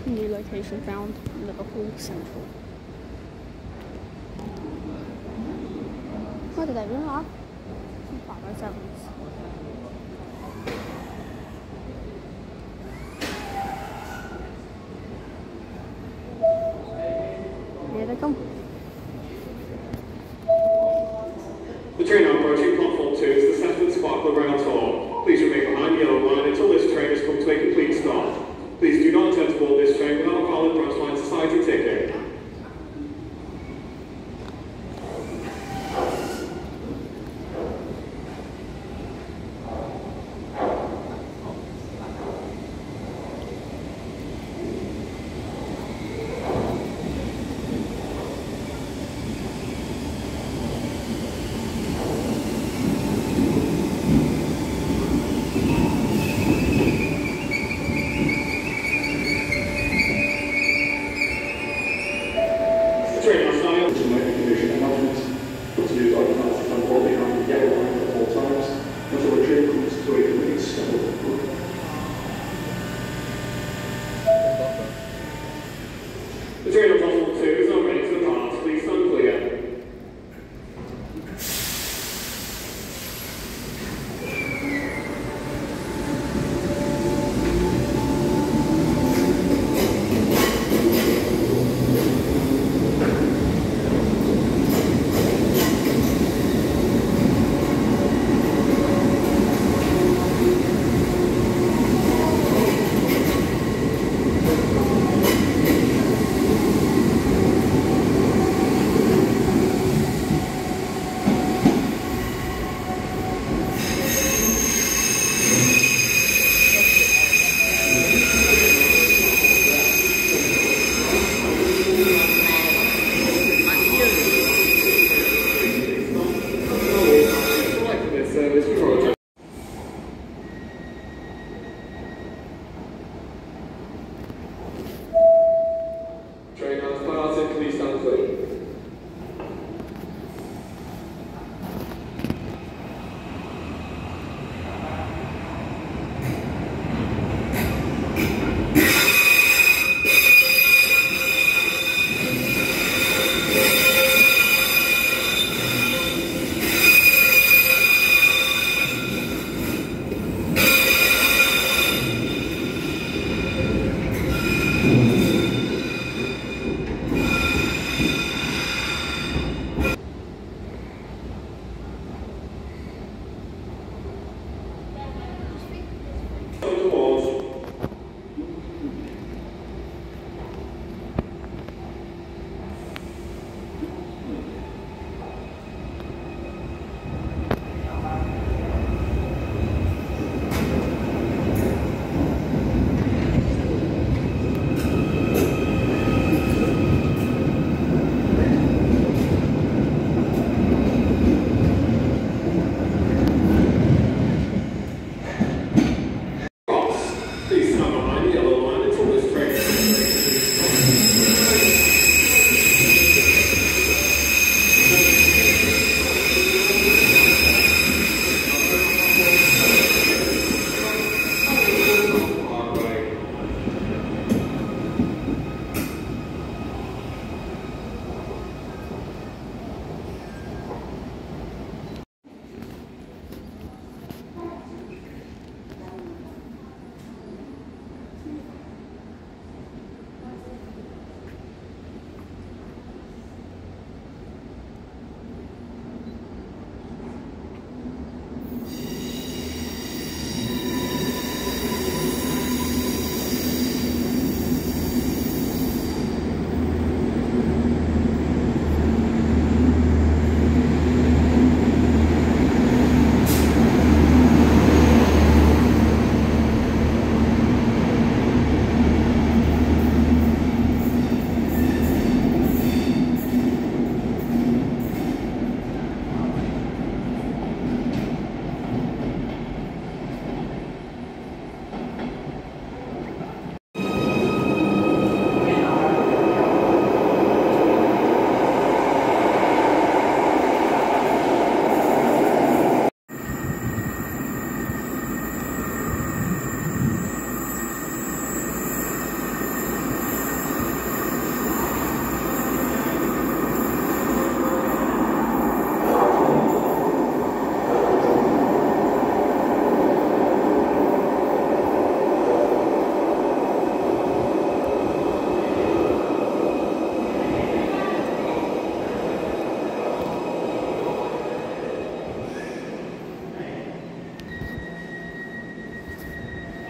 New location found, Liverpool Central. What did I do now? 507s. Here they come. The train now approaching platform 2 is the Sefton Sparkler Railtour. Please remain behind the yellow line until this train has come to a complete stop. Please do not attempt to board this train without a valid branch line society ticket.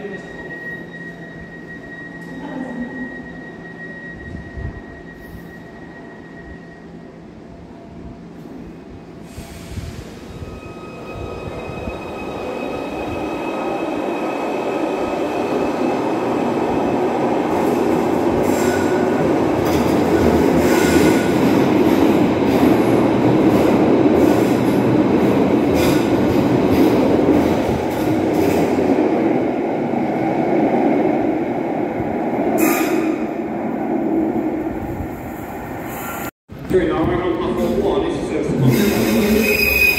Train now right on platform 1 is your Sefton Sparkler.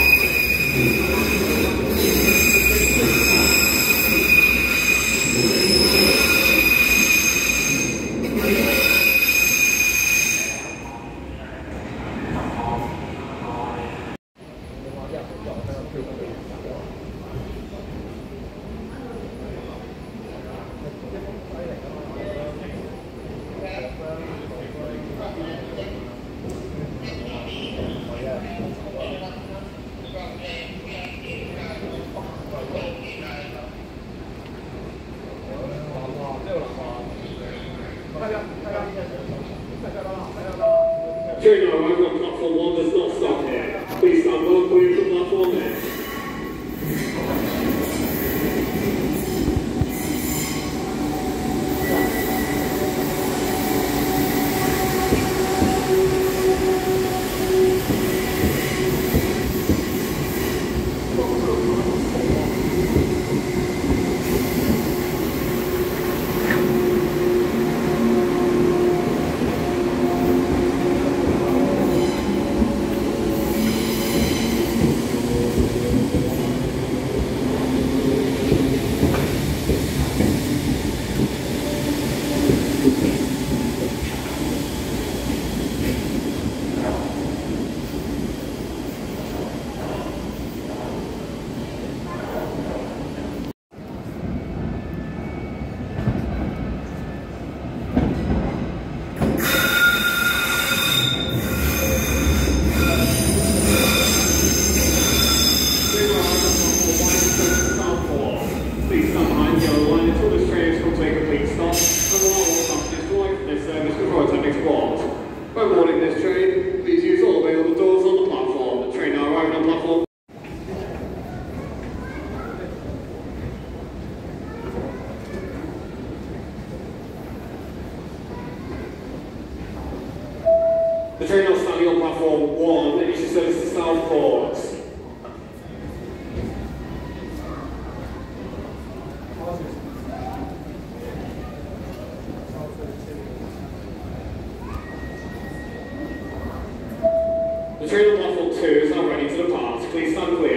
Train now arriving on platform 1 does not stop here. Please stand well clear from platform next. Please stand behind the yellow line until this train has come to a complete stop, and allow all passengers to wait for this service before attempting to board. When boarding this train, please use all available doors on the platform. The train now arriving on platform. The train now standing on platform 1 is your service to Southport. The train on platform 2 is now ready to depart. Please stand clear.